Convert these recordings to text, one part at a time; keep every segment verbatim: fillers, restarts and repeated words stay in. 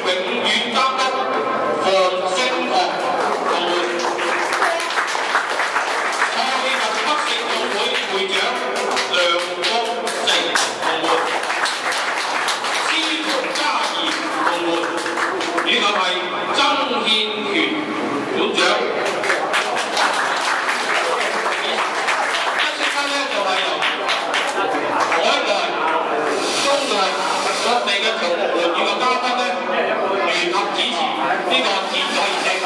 永遠監督黃星學同會，創立北聖總會會長梁國成同會，司徒嘉儀同會，以及係曾憲權館長。各地嘅同門與個嘉賓咧聯合主持呢個剪彩儀式。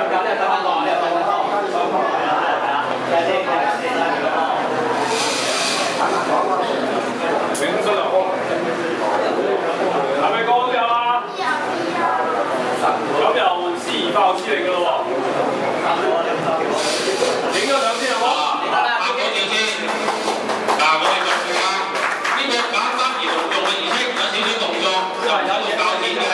係咪講咗啊？咁又司儀發號施令㗎咯喎！影咗相先好冇？拍咗照先。嗱，我哋就試下呢個簡單而隆重嘅儀式，有少少動作，就係有個教練嘅。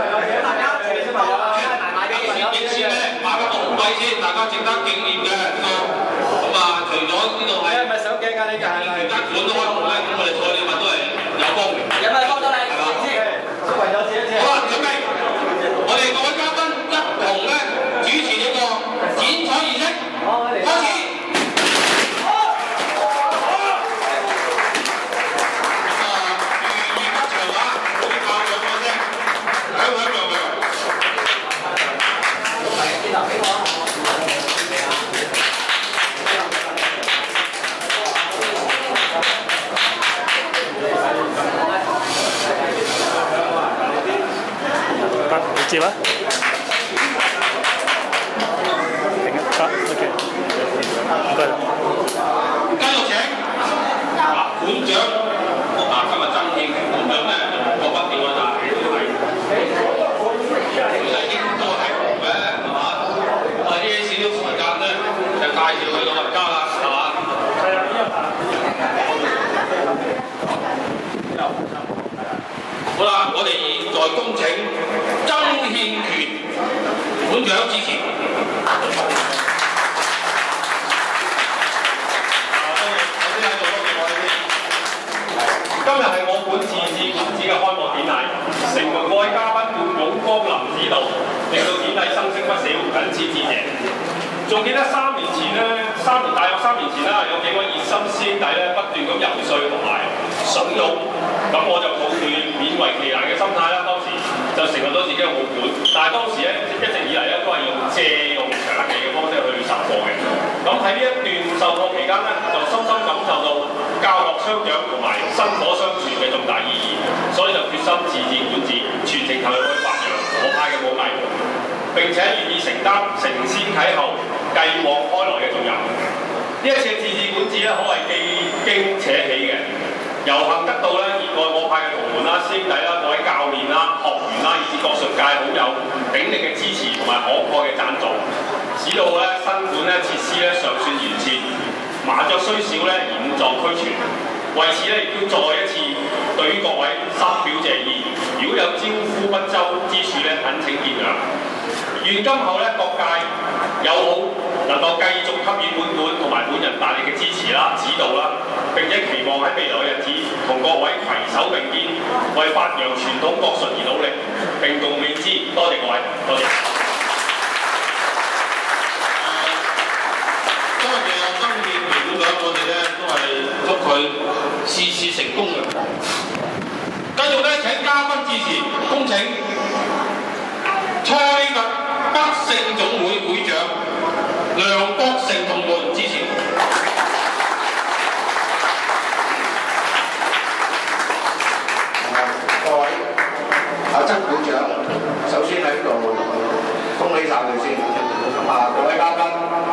影先咧，買個紅位先，大家值得紀念嘅呢個。咁啊，除咗呢度係，係咪上鏡㗎？呢個係其他館都開幕咧，咁我哋蔡禮物都係有光榮。有冇幫到你？係嘛？好啦，準備，我哋各位嘉賓一同咧主持呢個剪彩儀式，開始。接啊！停啊！得 ，OK。唔該。繼續請啊，館長啊，今日曾憲權館長咧，個筆電話就係都係，其實應該係紅嘅，係嘛？啊，呢啲少少時間咧，就介紹佢老人家啦，係嘛？係啊，好啦，我哋現在恭請曾憲權館長支持。今日係我館自治館子嘅開幕典禮，承蒙各位嘉賓撥冗光臨指導，令到典禮生聲不少，謹此致謝。仲記得三年前咧，三年大約三年前啦，有幾位熱心師兄弟咧不斷咁游說同埋慫恿，咁我就抱住勉為其難嘅心態啦，當時就承諾咗自己嘅澳館，但係當時咧一直以嚟咧都係用借用場地嘅方式去授課嘅。咁喺呢一段授課期間咧，就深深感受到教學相長同埋薪火相傳嘅重大意義，所以就決心自治館子，全程投入去發揚我派嘅武藝，並且願意承擔承先啟後、繼往開來嘅重任。呢一次自治館子咧，可謂既驚且喜嘅。有幸得到咧熱愛我派嘅同門啦、師兄弟啦、各位教練啦、學員啦，以至各術界好友鼎力嘅支持同埋慷慨嘅贊助，使到咧新館咧設施咧尚算完善，麻雀雖小咧而五臟俱全。為此咧亦都再一次對於各位深表謝意，如果有招呼不周之處咧，懇請見諒。願今後咧各界友好能夠繼續給予本館同埋本人大力嘅支持啦、指導啦，並且期望喺未來嘅日子同各位攜手並肩，為發揚傳統國術而努力，並共勉之。多謝各位，多謝。今日嘅曾憲權館長，我哋咧都係祝佢事事成功嘅。繼續咧請嘉賓致辭，恭請蔡立北聖總會會長梁國成同門支持。 各位阿曾會長，首先喺度恭喜晒佢先。咁啊，各位嘉賓，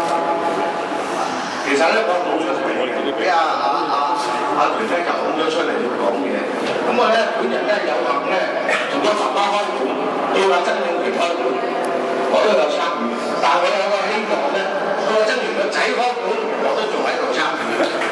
其實咧我冇出嚟，俾阿阿阿阿團咧就拱咗出嚟要講嘢。咁我咧本人咧有幸咧從咗爸爸開館到阿曾憲權開館，我都有參與。但係我有個希望咧，到阿曾憲權個仔開館，我都仲喺度參與。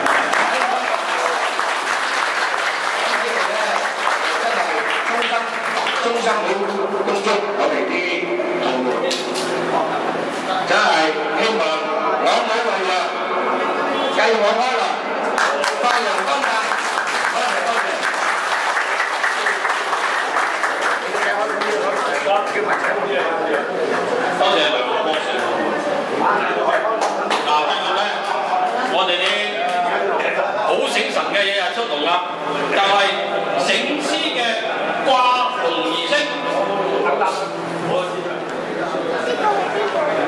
衷心好恭祝我哋啲同門，真係希望兩位為良，繼往開來，發揚光大。多謝多謝。 嘅嘢啊出籠啦，就係醒獅嘅掛紅儀式。等等，我知啦。